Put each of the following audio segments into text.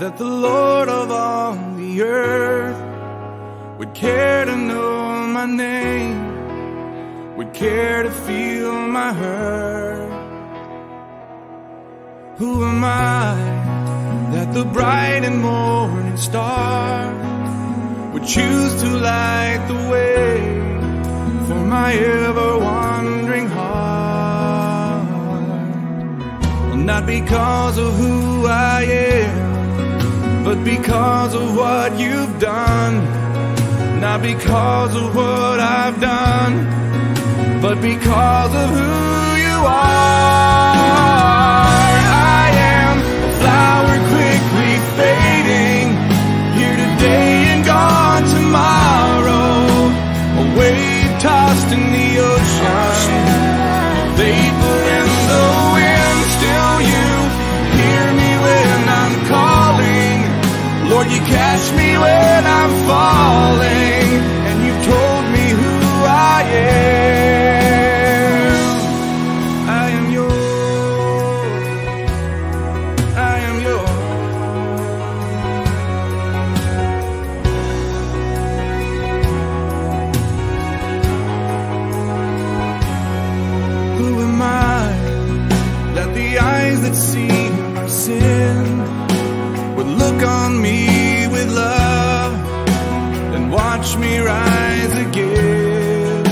that the Lord of all the earth would care to know my name, would care to feel my hurt. Who am I that the bright and morning star would choose to light the way for my ever-wandering heart? Well, not because of who I am, but because of what you've done. Not because of what I've done, but because of who you are. I am a flower quickly fading, here today and gone tomorrow, a wave tossed in the ocean, vapor in the wind. Still you hear me when I'm calling, Lord, you catch me when I'm falling, and you've told me who I am. I am yours, I am yours. Who am I that the eyes that see my sin would look on me with love and watch me rise again?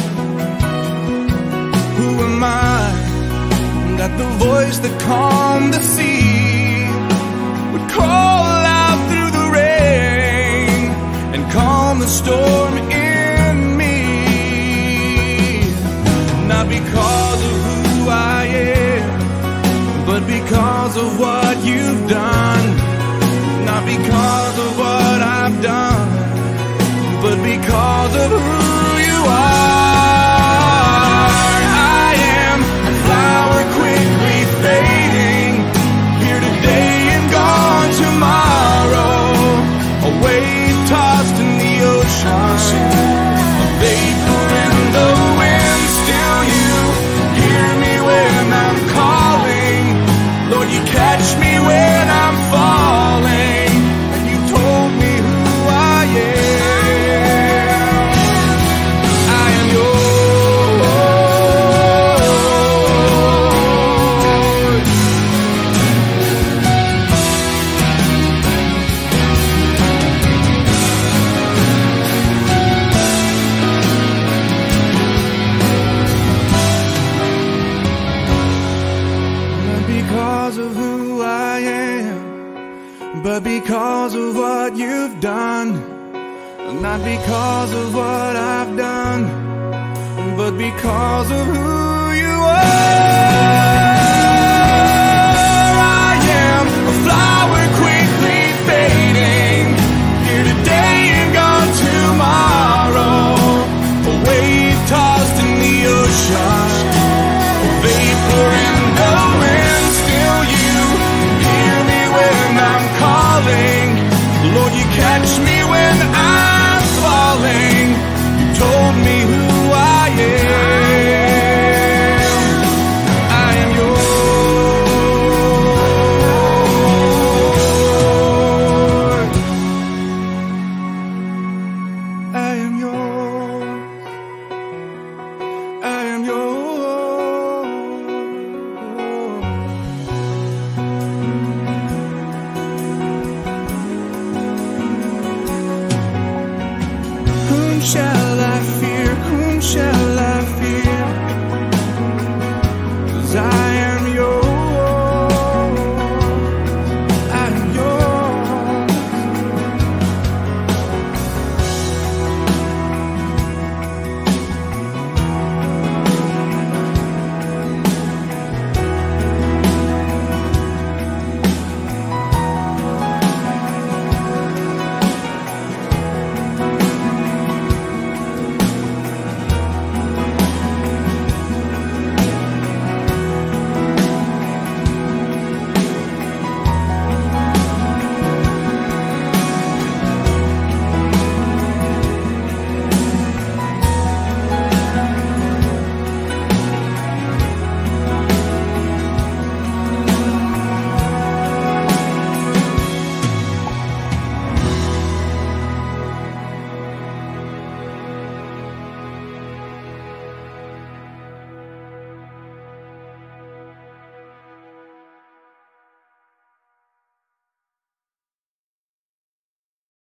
Who am I that the voice that calmed the sea would call out through the rain and calm the storm in me? Not because of who I am, but because of what you've done. Not because of what I've done, but because of who you are. I am a flower quickly fading, here today and gone tomorrow, a wave tossed in the ocean, a vapor in the wind. Still you hear me when I'm calling, Lord, you catch me when I'm falling. But because of what you've done, not because of what I've done, but because of who you are.